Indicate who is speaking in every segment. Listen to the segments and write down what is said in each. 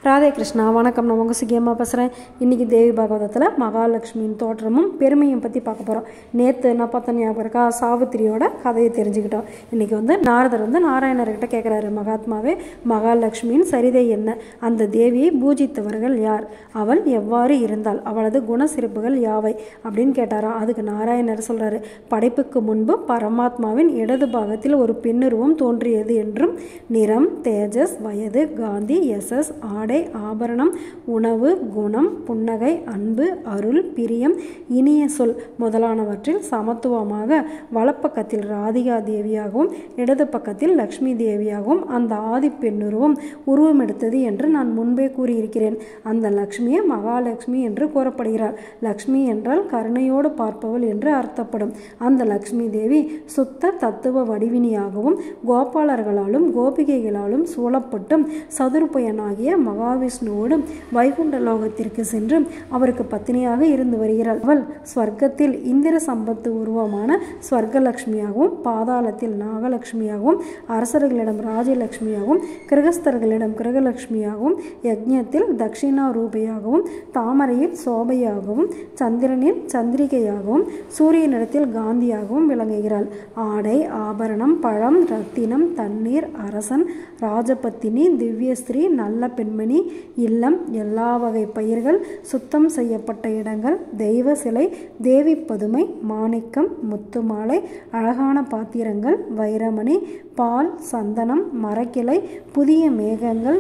Speaker 1: ராதே கிருஷ்ணா. வணக்கம். நான் உங்கள் சுகியம்மா பேசுகிறேன். இன்றைக்கி தேவி பாகவதத்தில் மகாலட்சுமியின் தோற்றமும் பெருமையும் பற்றி பார்க்க போகிறோம். நேற்று என்ன பார்த்தோம் ஞாபகம் இருக்கா? சாவித்திரியோட கதையை தெரிஞ்சுக்கிட்டோம். இன்றைக்கி நாரதர் நாராயணர்கிட்ட கேட்குறாரு, மகாத்மாவே, மகாலட்சுமியின் சரிதை என்ன? அந்த தேவியை பூஜித்தவர்கள் யார்? அவள் எவ்வாறு இருந்தாள்? அவளது குணசிறப்புகள் யாவை அப்படின்னு கேட்டாராம். அதுக்கு நாராயணர் சொல்கிறாரு, படைப்புக்கு முன்பு பரமாத்மாவின் இடது பாகத்தில் ஒரு பெண்ணுருவம் தோன்றியது என்றும், நிறம், தேஜஸ், வயது, காந்தி, யசஸ், ஆடை, ஆபரணம், உணவு, குணம், புன்னகை, அன்பு, அருள், பிரியம், இனிய சொல் முதலானவற்றில் சமத்துவமாக வலப்பக்கத்தில் ராதிகா தேவியாகவும் இடது பக்கத்தில் லக்ஷ்மி தேவியாகவும் அந்த ஆதி பெண்ணுருவம் உருவமெடுத்தது என்று நான் முன்பே கூறியிருக்கிறேன். அந்த லக்ஷ்மியே மகாலட்சுமி என்று கூறப்படுகிறார். லக்ஷ்மி என்றால் கருணையோடு பார்ப்பவள் என்று அர்த்தப்படும். அந்த லக்ஷ்மி தேவி சுத்த தத்துவ வடிவினியாகவும் கோபாலர்களாலும் கோபிகைகளாலும் சூழப்பட்டும் சதுர்பயனாகிய மகாவிஷ்ணுவோடு வைகுண்ட லோகத்திற்கு சென்று அவருக்கு பத்தினியாக இருந்து வருகிறாள். அவள் ஸ்வர்க்கத்தில் இந்திர சம்பத்து உருவமான ஸ்வர்கலட்சுமியாகவும், பாதாளத்தில் நாகலட்சுமியாகவும், அரசர்களிடம் ராஜலட்சுமியாகவும், கிரகஸ்தர்களிடம் கிரகலட்சுமியாகவும், யஜ்ஞத்தில் தட்சிணா ரூபையாகவும், தாமரையில் சோபையாகவும், சந்திரனில் சந்திரிகையாகவும், சூரியனிடத்தில் காந்தியாகவும் விளங்குகிறாள். ஆடை, ஆபரணம், பழம், ரத்தினம், தண்ணீர், அரசன், ராஜபத்தினி, திவ்யஸ்திரீ, நல்ல பெண்மணி, இல்லம், எல்லா வகை பயிர்கள், சுத்தம் செய்யப்பட்ட இடங்கள், தெய்வ சிலை, தேவி பதுமை, மாணிக்கம், முத்துமாலை, அழகான பாத்திரங்கள், வைரமணி, பால், சந்தனம், மரக்கிளை, புதிய மேகங்கள்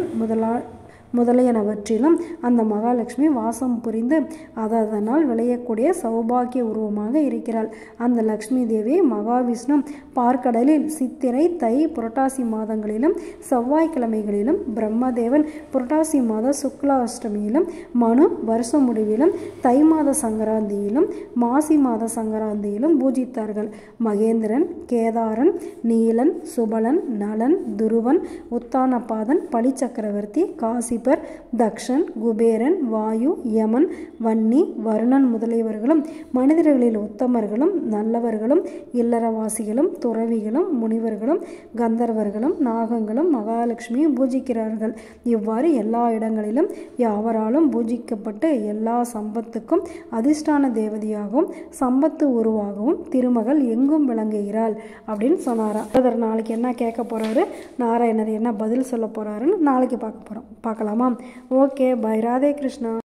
Speaker 1: முதலியனவற்றிலும் அந்த மகாலட்சுமி வாசம் புரிந்து அதனால் விளையக்கூடிய சௌபாகிய உருவமாக இருக்கிறாள். அந்த லக்ஷ்மி தேவி மகாவிஷ்ணு பார்க்கடலில் சித்திரை, தை, புரட்டாசி மாதங்களிலும் செவ்வாய்க்கிழமைகளிலும், பிரம்மதேவன் புரட்டாசி மாத சுக்லாஷ்டமியிலும், மனு வருஷ முடிவிலும், தை மாத சங்கராந்தியிலும், மாசி மாத சங்கராந்தியிலும் பூஜித்தார்கள். மகேந்திரன், கேதாரன், நீலன், சுபலன், நலன், துருவன், உத்தானபாதன், பலிச்சக்கரவர்த்தி, காசி, தக்ஷன், குபேரன், வாயு, யமன், வன்னி, வருணன் முதலியவர்களும் மனிதர்களில் உத்தமர்களும் நல்லவர்களும் இல்லறவாசிகளும் துறவிகளும் முனிவர்களும் கந்தர்வர்களும் நாகங்களும் மகாலட்சுமியை பூஜிக்கிறார்கள். இவ்வாறு எல்லா இடங்களிலும் யாவராலும் பூஜிக்கப்பட்டு எல்லா சம்பத்துக்கும் அதிஷ்டான தேவதையாகவும் சம்பத்து உருவாகவும் திருமகள் எங்கும் விளங்குகிறாள் அப்படின்னு சொன்னாராம். நாளைக்கு என்ன கேட்க போறாரு, நாராயணர் என்ன பதில் சொல்ல போறாருன்னு நாளைக்கு பார்க்கலாம். Okay, bye. ராதே கிருஷ்ணா.